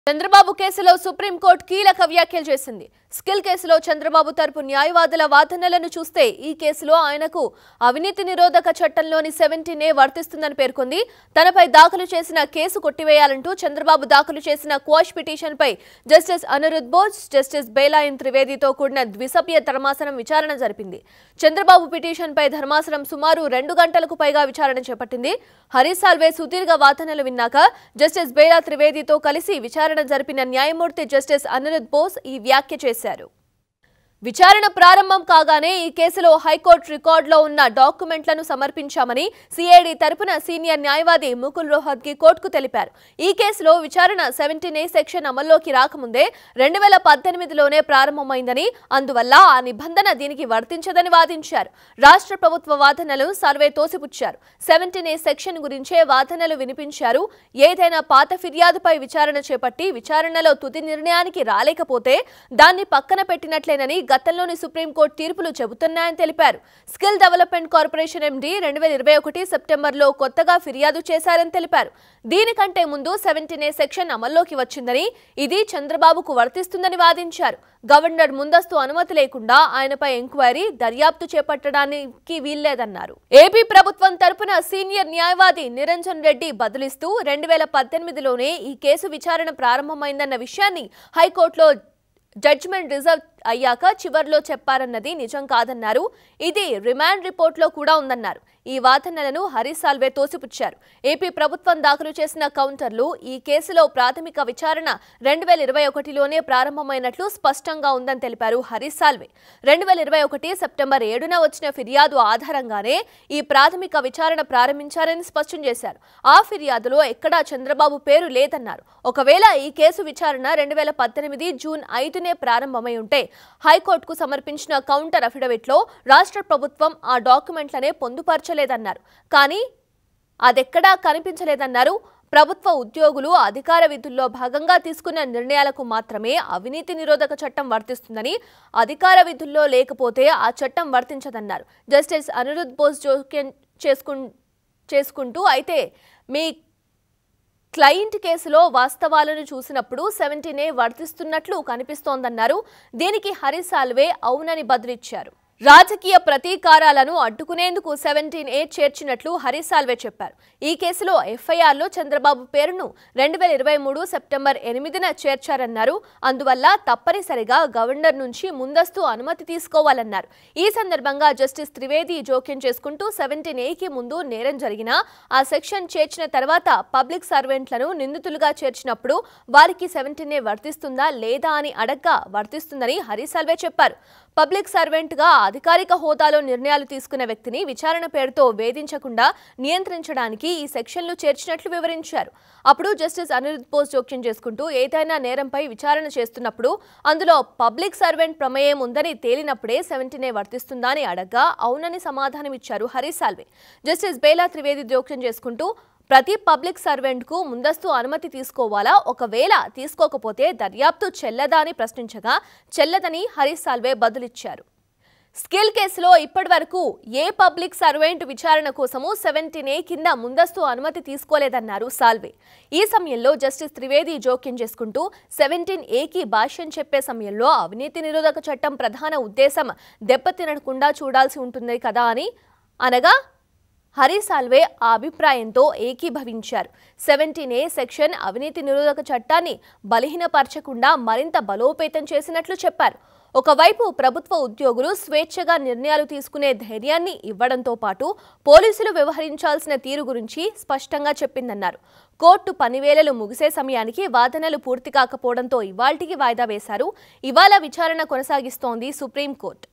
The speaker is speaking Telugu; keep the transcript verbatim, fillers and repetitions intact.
చంద్రబాబు కేసులో సుప్రీం కోర్టు కీలక వ్యాఖ్యలు చేసింది. స్కిల్ కేసులో చంద్రబాబు తరపు న్యాయవాదుల వాదనలను చూస్తే ఈ కేసులో ఆయనకు అవినీతి నిరోధక చట్టంలోని సెవెంటీన్ ఏ వర్తిస్తుందని పేర్కొంది. తనపై దాఖలు చేసిన కేసు కొట్టివేయాలంటూ చంద్రబాబు దాఖలు చేసిన క్వాష్ పిటిషన్ పై జస్టిస్ అనిరుద్ బోస్, జస్టిస్ బేలాయిన్ త్రివేదితో కూడిన ద్విసభ్య ధర్మాసనం విచారణ జరిపింది. చంద్రబాబు పిటిషన్ పై ధర్మాసనం సుమారు రెండు గంటలకు పైగా విచారణ చేపట్టింది. హరీష్ సాల్వే సుదీర్ఘ వాదనలు విన్నాక జస్టిస్ బేలా త్రివేదితో కలిసి విచారణ జరిపిన న్యాయమూర్తి జస్టిస్ అనిరుద్ బోస్ ఈ వ్యాఖ్య చేశారు. విచారణ ప్రారంభం కాగానే ఈ కేసులో హైకోర్టు రికార్డులో ఉన్న డాక్యుమెంట్లను సమర్పించామని సిఐడి తరపున సీనియర్ న్యాయవాది ముకుల్ రోహత్గి కోర్టుకు తెలిపారు. ఈ కేసులో విచారణ సెవెంటీన్ ఏ సెక్షన్ అమల్లోకి రాకముందే రెండు వేల పద్దెనిమిదిలోనే ప్రారంభమైందని, అందువల్ల ఆ నిబంధన దీనికి వర్తించదని వాదించారు. రాష్ట్ర ప్రభుత్వ వాదనలు సర్వే తోసిపుచ్చారు. సెవెంటీన్ ఏ సెక్షన్ గురించే వాదనలు వినిపించారు. ఏదైనా పాత ఫిర్యాదుపై విచారణ చేపట్టి విచారణలో తుది నిర్ణయానికి రాలేకపోతే దాన్ని పక్కన పెట్టినట్లేనని గతంలోని సుప్రీంకోర్టు తీర్పులు చెబుతున్నాయని తెలిపారు. స్కిల్ డెవలప్మెంట్ కార్పొరేషన్ ఎండీ రెండు వేల ఇరవై ఒకటి సెప్టెంబర్లో కొత్తగా ఫిర్యాదు చేశారని తెలిపారు. దీనికంటే ముందు సెవెంటీన్ ఏ సెక్షన్ అమల్లోకి వచ్చిందని, ఇది చంద్రబాబుకు వర్తిస్తుందని వాదించారు. గవర్నర్ ముందస్తు అనుమతి లేకుండా ఆయనపై ఎంక్వైరీ, దర్యాప్తు చేపట్టడానికి వీల్లేదన్నారు. ఏపీ ప్రభుత్వం తరపున సీనియర్ న్యాయవాది నిరంజన్ రెడ్డి బదులిస్తూ రెండు వేల పద్దెనిమిదిలోనే ఈ కేసు విచారణ ప్రారంభమైందన్న విషయాన్ని హైకోర్టులో జడ్జిమెంట్ రిజర్వ్ అయ్యాక చివర్లో చెప్పారన్నది నిజం కాదన్నారు. ఇది రిమాండ్ రిపోర్ట్లో కూడా ఉందన్నారు. ఈ వాదనలను హరీష్ సాల్వే తోసిపుచ్చారు. ఏపీ ప్రభుత్వం దాఖలు చేసిన కౌంటర్లు ఈ కేసులో ప్రాథమిక విచారణ రెండు వేల ఇరవై ఒకటిలోనే ప్రారంభమైనట్లు స్పష్టంగా ఉందని తెలిపారు హరీష్ సాల్వే. రెండు వేల ఇరవై ఒకటి సెప్టెంబర్ ఏడున వచ్చిన ఫిర్యాదు ఆధారంగానే ఈ ప్రాథమిక విచారణ ప్రారంభించారని స్పష్టం చేశారు. ఆ ఫిర్యాదులో ఎక్కడా చంద్రబాబు పేరు లేదన్నారు. ఒకవేళ ఈ కేసు విచారణ రెండు వేల పద్దెనిమిది జూన్ ఐదునే ప్రారంభమై ఉంటే హైకోర్టుకు సమర్పించిన కౌంటర్ అఫిడవిట్లో రాష్ట్ర ప్రభుత్వం ఆ డాక్యుమెంట్లనే పొందుపరచలేదన్నారు. కానీ అదెక్కడా కనిపించలేదన్నారు. ప్రభుత్వ ఉద్యోగులు అధికార విధుల్లో భాగంగా తీసుకున్న నిర్ణయాలకు మాత్రమే అవినీతి నిరోధక చట్టం వర్తిస్తుందని, అధికార విధుల్లో లేకపోతే ఆ చట్టం వర్తించదన్నారు. జస్టిస్ అనిరుద్ బోస్ జోక్యం చేసుకు చేసుకుంటూ అయితే మీ క్లయింట్ కేసులో వాస్తవాలను చూసినప్పుడు సెవెంటీన్ ఏ వర్తిస్తున్నట్లు కనిపిస్తోందన్నారు. దీనికి హరీష్ సాల్వే అవునని బదులిచ్చారు. రాజకీయ ప్రతీకారాలను అడ్డుకునేందుకు సెవెంటీన్ ఏ చేర్చినట్లు హరీష్ సాల్వే చెప్పారు. ఈ కేసులో ఎఫ్ఐఆర్లో చంద్రబాబు పేరును రెండు వేల ఇరవై మూడు సెప్టెంబర్ ఎనిమిదిన చేర్చారన్నారు. అందువల్ల తప్పనిసరిగా గవర్నర్ నుంచి ముందస్తు అనుమతి తీసుకోవాలన్నారు. ఈ సందర్భంగా జస్టిస్ త్రివేది జోక్యం చేసుకుంటూ సెవెంటీన్ ఏకి ముందు నేరం జరిగినా ఆ సెక్షన్ చేర్చిన తర్వాత పబ్లిక్ సర్వెంట్లను నిందితులుగా చేర్చినప్పుడు వారికి సెవెంటీన్ ఏ వర్తిస్తుందా లేదా అని అడగ్గా వర్తిస్తుందని హరీష్ సాల్వే చెప్పారు. పబ్లిక్ సర్వెంట్ గా అధికారిక హోదాలో నిర్ణయాలు తీసుకున్న వ్యక్తిని విచారణ పేరుతో వేధించకుండా నియంత్రించడానికి ఈ సెక్షన్లు చేర్చినట్లు వివరించారు. అప్పుడు జస్టిస్ అనిరుద్ బోస్ జోక్యం చేసుకుంటూ ఏదైనా నేరంపై విచారణ చేస్తున్నప్పుడు అందులో పబ్లిక్ సర్వెంట్ ప్రమేయం ఉందని తేలినప్పుడే సెవెంటీన్ ఏ వర్తిస్తుందా అని అడగ్గా అవునని సమాధానమిచ్చారు హరీష్ సాల్వే. జస్టిస్ బేలా త్రివేది జోక్యం చేసుకుంటూ ప్రతి పబ్లిక్ సర్వెంట్ కు ముందస్తు అనుమతి తీసుకోవాలా, ఒకవేళ తీసుకోకపోతే దర్యాప్తు చెల్లదా అని ప్రశ్నించగా చెల్లదని హరీష్ సాల్వే బదులిచ్చారు. స్కిల్ కేసులో ఇప్పటి వరకు ఏ పబ్లిక్ సర్వెంట్ విచారణ కోసము సెవెంటీన్ ఏ కింద ముందస్తు అనుమతి తీసుకోలేదన్నారు సాల్వే. ఈ సమయంలో జస్టిస్ త్రివేది జోక్యం చేసుకుంటూ సెవెంటీన్ ఏకి భాష్యం చెప్పే సమయంలో అవినీతి నిరోధక చట్టం ప్రధాన ఉద్దేశం దెబ్బతినకుండా చూడాల్సి ఉంటుంది కదా అని అనగా హరీష్ సాల్వే ఆ అభిప్రాయంతో ఏకీభవించారు. సెవెంటీన్ ఏ సెక్షన్ అవినీతి నిరోధక చట్టాన్ని బలహీనపరచకుండా మరింత బలోపేతం చేసినట్లు చెప్పారు. ఒకవైపు ప్రభుత్వ ఉద్యోగులు స్వేచ్ఛగా నిర్ణయాలు తీసుకునే ధైర్యాన్ని ఇవ్వడంతో పాటు పోలీసులు వ్యవహరించాల్సిన తీరు గురించి స్పష్టంగా చెప్పిందన్నారు. కోర్టు పనివేళలు ముగిసే సమయానికి వాదనలు పూర్తి కాకపోవడంతో ఇవాల్టికి వాయిదా వేశారు. ఇవాళ విచారణ కొనసాగిస్తోంది సుప్రీంకోర్టు.